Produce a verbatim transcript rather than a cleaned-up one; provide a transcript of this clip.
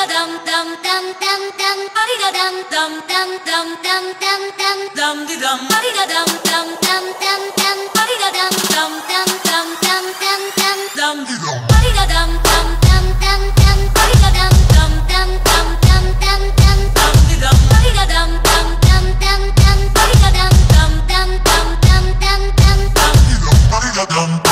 dum dum dum dum dum ba dum dum dum dum dum dum dum dum di dum ba dum dum dum dum dum ba dum dum dum dum dum dum dum dum di dum ba dum dum dum dum dum ba dum dum dum dum dum dum dum dum di dum ba dum dum dum dum dum ba dum dum dum dum dum dum dum dum di dum ba dum